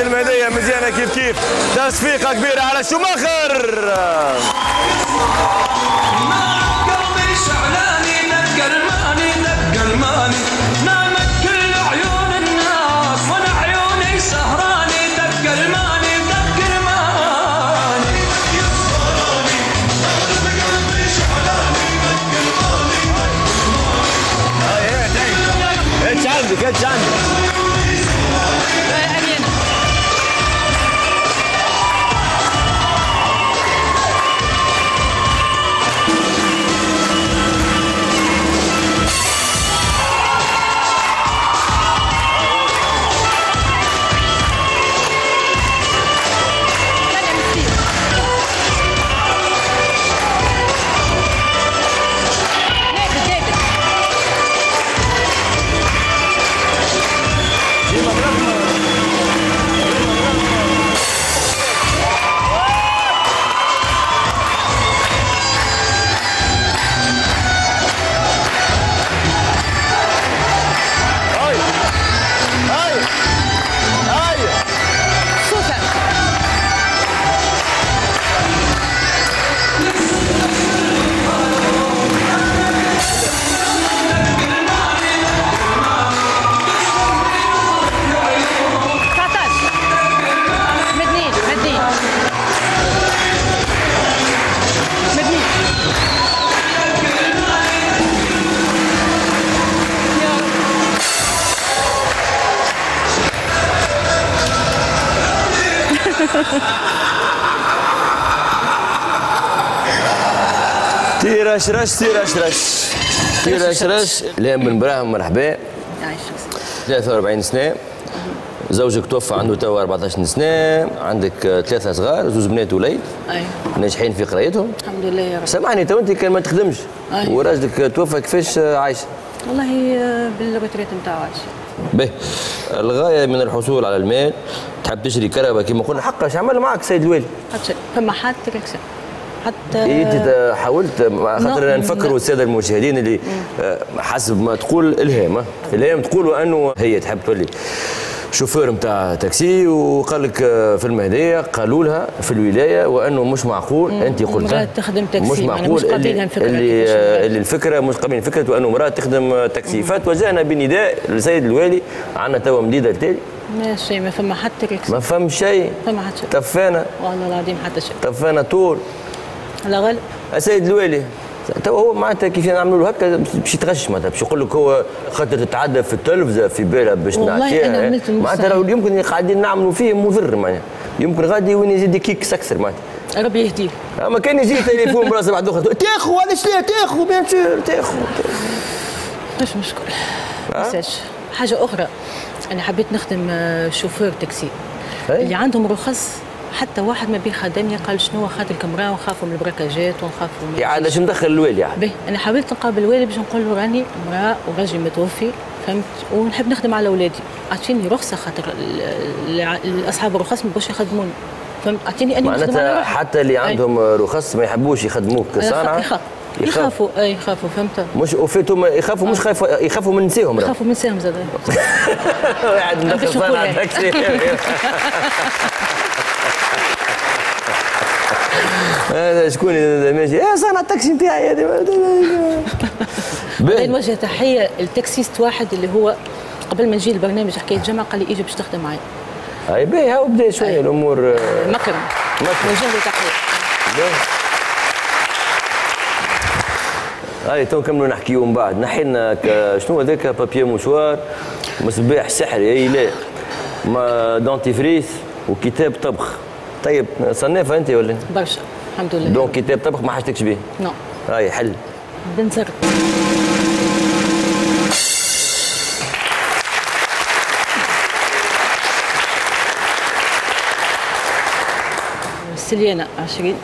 المهدية مزيانة كيف تصفيقة كبيرة على شوماخر. ايش عندك؟ تيرش رش تيرش رش تيرش رش. لين بن براهم مرحبا. 43 سنة، زوجك توفى عنده توا 14 سنة، عندك 3 صغار، 2 بنات ووليد. ايوه. ناجحين في قرايتهم؟ الحمد لله يا رب. سامحني تو انت كان ما تخدمش وراجلك توفى كيفاش عايشة؟ والله بالروتريت نتاعو عايشة. باهي، الغاية من الحصول على المال تحب تشري كهرباء كما قلنا، حقا اش عمل معك سيد الوالي؟ فما حتى ركسة حتى انت حاولت خاطر نفكروا الساده المشاهدين اللي حسب ما تقول الهام تقولوا انه هي تحب تولي شوفير نتاع تاكسي، وقال لك في المهديه قالوا لها في الولايه وانه مش معقول انت قلت مرأة تخدم تاكسي، مش معقول اللي الفكره مش قابلين فكره وانه مرأة تخدم تاكسي. فتوجهنا بنداء للسيد الوالي، عندنا توا مديده التالي ماشي ما فما حتى ركسة، ما فهم شيء، فما حتى شيء طفانا والله العظيم حتى شيء، طفانا طول. لا غالب السيد الوالي تو هو معناتها كيف نعملوا له هكا باش يتغش، معناتها باش يقول لك هو خاطر تتعدى في التلفزه في بالها باش نعطيها، معناتها لو يمكن قاعدين نعملوا فيه مضر، معناتها يمكن غادي وين يزيد كيكس اكثر معناتها. ربي يهديه. اما كان يجي تليفون براسه بعد اخر تاخذ علاش لا تاخذ بيان سور تاخذ. مش مشكل. حاجه اخرى، انا حبيت نخدم شوفير تاكسي اللي عندهم رخص، حتى واحد ما بيه خدمني قال شنو خاطر امراه ونخافوا من البركاجات ونخافوا من يعني علاش مدخل الوالي يعني. باهي انا حاولت نقابل الوالي باش نقول له راني امراه وراجل متوفي فهمت ونحب نخدم على اولادي، اعطيني رخصه خاطر اصحاب الرخص ما يبغوش يخدموني فهمت، اعطيني اني نخدم على روحي. حتى اللي عندهم رخص ما يحبوش يخدموك كصانعه يخافوا يخافوا فهمت. مش وفيتهم يخافوا مش يخافوا من نساهم، يخافوا من نساهم زاد. واحد مدخل صانع تاكسي. هذا شكون ماشي صانع التاكسي نتاعي هذا. نوجه تحيه للتاكسيست واحد اللي هو قبل ما نجي البرنامج حكايه جمعه قال لي اجي باش تخدم معي. اي باهي هاو بدا شويه الامور. مكرم نوجه له تحيه. هاي تو نكملوا نحكيو من بعد. نحينا شنو هذاك بابيي موشوار مصباح سحري اي لا ما دونتيفريس وكتاب طبخ. طيب صنافه انت ولا؟ برشا الحمد لله. دونك كتاب طبخ ما حاجتكش به؟ نو. هاي حل. بنزرت. سليانة 20.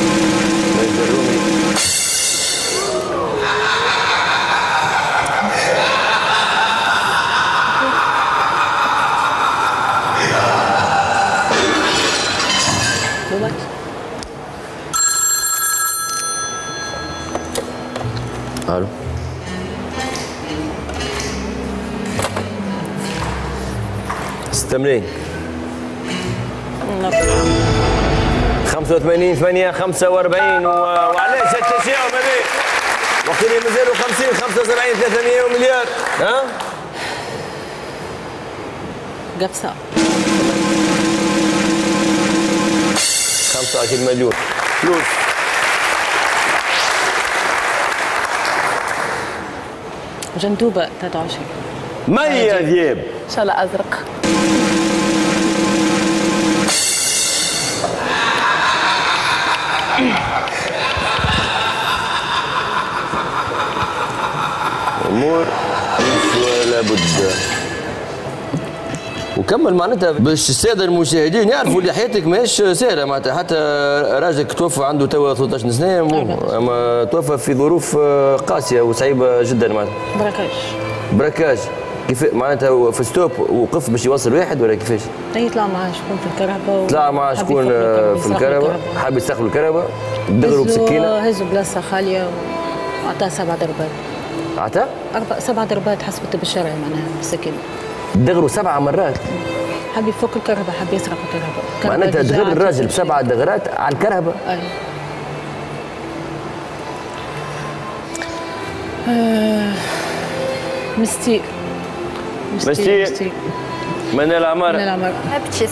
الو استمرين 85 8 45 وعلاش التشاؤم هذا؟ وقت اللي مازالوا 50 75 300 ومليار ها؟ قفصة 25 مليون فلوس. جندوبة 23. مية ذياب ان شاء الله ازرق. امور ولا بد. وكمل معناتها باش الساده المشاهدين يعرفوا اللي حياتك ماهيش سهله معناتها. حتى راجلك توفى عنده توا 13 سنه اما توفى في ظروف قاسيه وصعيبه جدا معناتها. براكاج كيف معناتها في ستوب وقف باش يوصل واحد ولا كيفاش؟ يطلع معاه شكون في الكهرباء طلع معاه شكون في الكهرباء حاب يستقبل الكهرباء دغروا بسكينه هزوا بلاصه خاليه وعطاه 7 ضربات. عطاه؟ 7 ضربات حسب الطب الشرعي معناها بالسكينه. دغروا 7 مرات. حب يفك الكهرباء حب يسرق الكهرباء. معناتها دغر الراجل ب7 دغرات على الكهرباء. مستير من العمر صاحبتي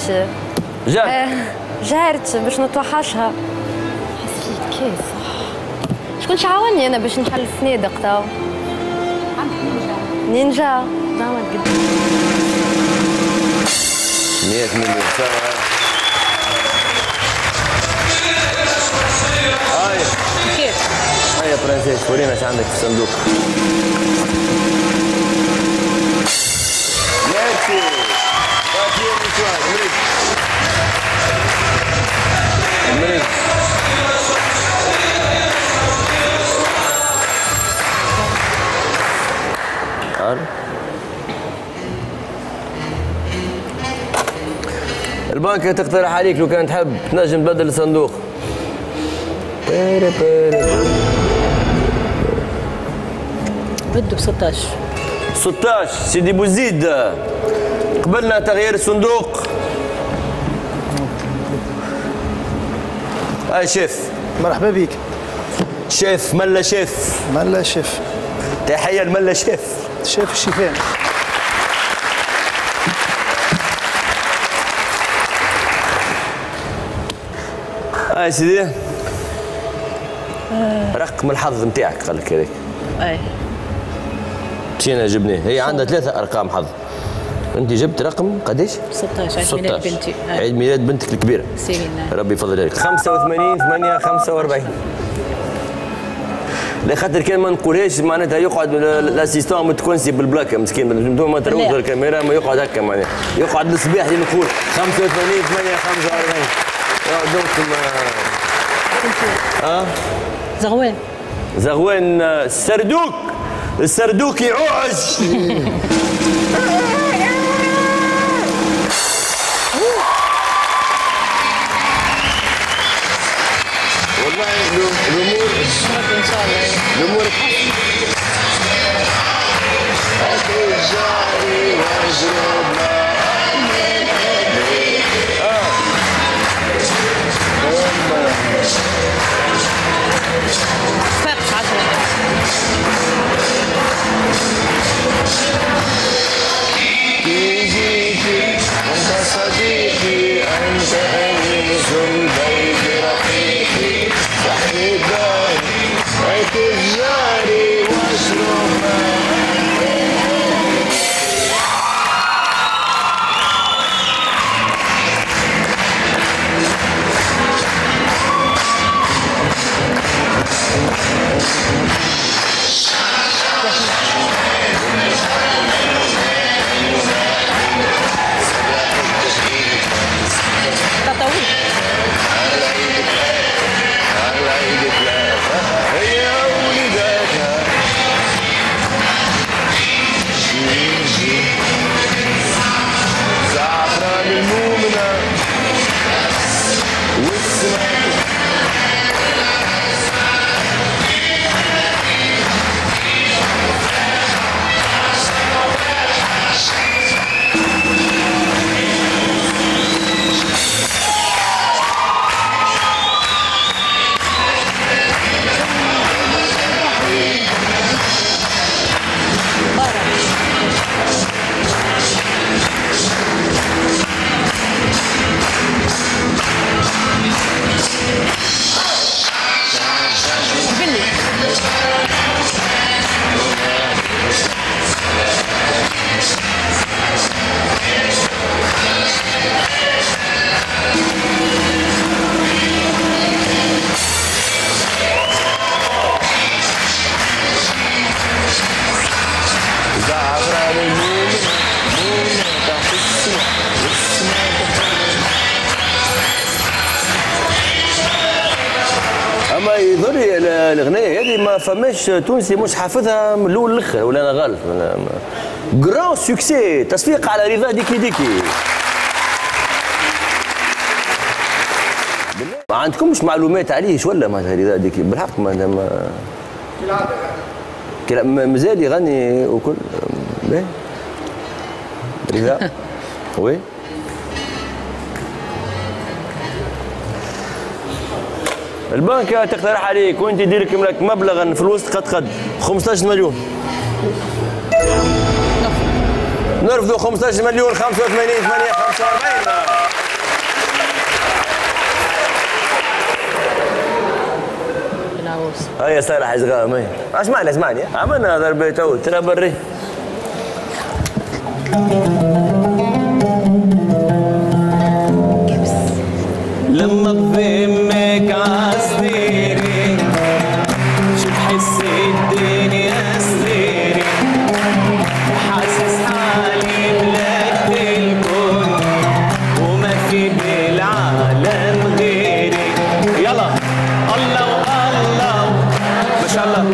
جارتي باش نتوحشها. حسيت كيف شكون عاوني انا باش نحل الفنادق تو نينجا 100 مليون سنة. هاي كيف؟ هاي يا برنسيس ورينا ايش عندك في الصندوق. ميرسي فاتيه مشوار مريض مريض. البنك تقترح عليك لو كان تحب تنجم تبدل الصندوق. بده ب 16 سيدي بوزيد قبلنا تغيير الصندوق. هاي شيف مرحبا بك. شيف ملا شيف تحية الملا شيف الشيفان. هاي سيدي رقم الحظ نتاعك قال لك هذاك. مشينا جبناه. هي عندها 3 أرقام حظ. انت جبت رقم قديش؟ 16 عيد ميلاد بنتي. عيد ميلاد بنتك الكبيره سيرين. ربي يفضل عليك. 85 8 45. لخاطر كان ما نقولهاش معناتها يقعد الاسيستون متكونسي بالبلاكه مسكين بدون ما تروج الكاميرا ما يقعد هكا معناها يقعد الصباح اللي نقول 85 8 45. دونك زغوان السردوك يعوج. والله الامور ان شاء الله الامور فاقش 10. أنت صديقي أنت أنيس البيت رفيقي صاحبي الدار بيت الجاري واشرب هي ولدتها الاغنيه هذه ما فماش تونسي مش حافظها من الاول للاخر، ولا انا غلط؟ جران سوكسي، تصفيق على رضا ديكي ديكي. ما عندكمش معلومات عليه ولا معناتها رضا ديكي؟ بالحق ما مازال يغني وكل باهي رضا. وي البنكة تقترح عليك وانت يدير لك مبلغا في الوسط قد 15 مليون. نرفضوا 15 مليون 85 8 45. هيا صالح اشغام هيا اسمعني عملنا ضربة تو ترى بري. لما بفهمك عالسيري شو تحس الدنيا سريري حاسس حالي ملكت الكون وما في بالعالم غيري. يلا الله والله ما شاء الله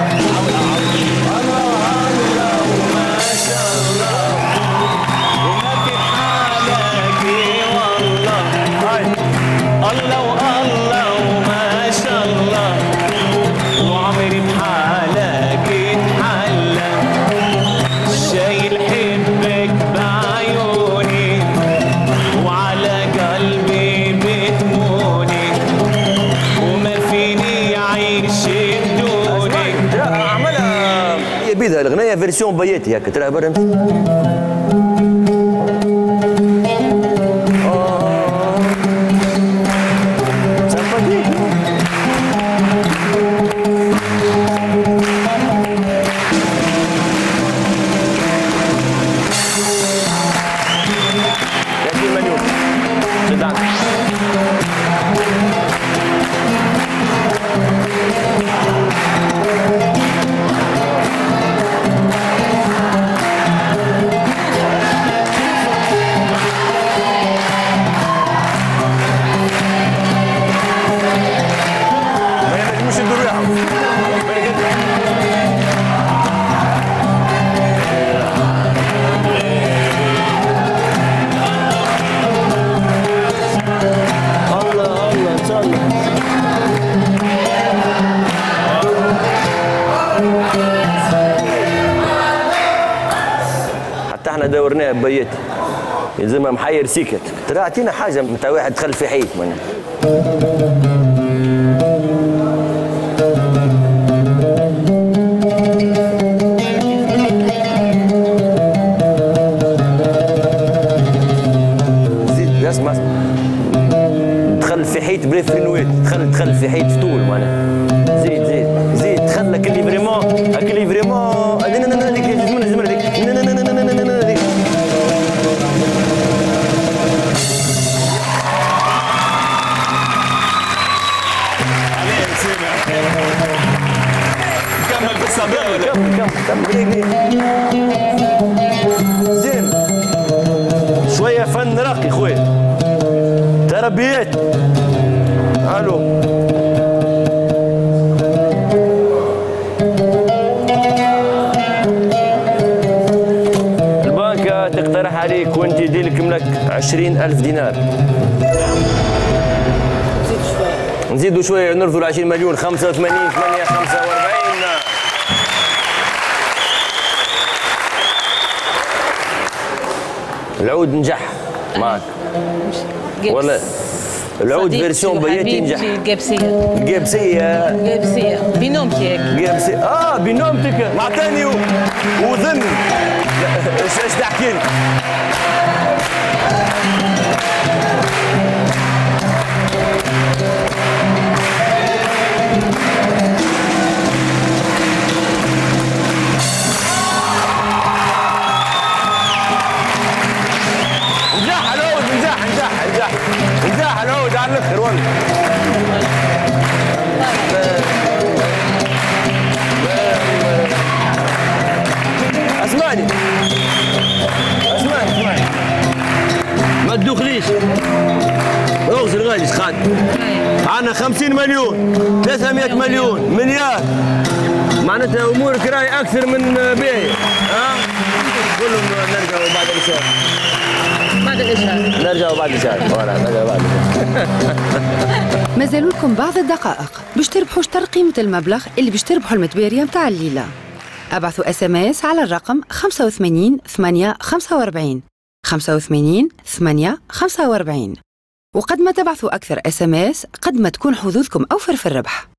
الله والله وما شاء الله وعمري بحالك اتحلى شايل حبك بعيوني وعلى قلبي بتموني وما فيني عيش بدوني. عملها هي بيدها الاغنيه فيرسيون بياتي هكا ترى برا. احنا دورناها ببياتي يلزمها محير سيكت. ترى اعطينا حاجه نتاع واحد دخل في حيط معناها. زيد اسمع دخل في حيط بلا فرينوات، دخل في حيط في طول معناها. زيد دخل لك اللي فريمون كمل بالصبر كمل زين شويه فن راقي خويا تربيات. الو البنكة تقترح عليك وانت يديلك ملك 20,000 دينار. نزيدوا شويه نرفضوا ل 20 مليون 85 8 45. العود نجح معك ولا العود فيرسيون بياتي نجح. القابسية بنومتك. بنومتك معطاني وظن ايش تحكي لي؟ نجاح العود على الاخر والله. اسمعني مليون 300 مليون مليار، معناتها امورك راهي اكثر من باهيه. كلهم نرجعوا بعد الاشهار. بعد الإشهار نرجعوا بعد الإشهار. نرجعوا بعد الإشهار. مازالوا لكم بعض الدقائق باش تربحوا شطر قيمة المبلغ اللي باش تربحوا المتبارية متاع الليلة. ابعثوا SMS على الرقم 85 8 45 85 8 45. وقد ما تبعثوا أكثر SMS قد ما تكون حظوظكم أوفر في الربح.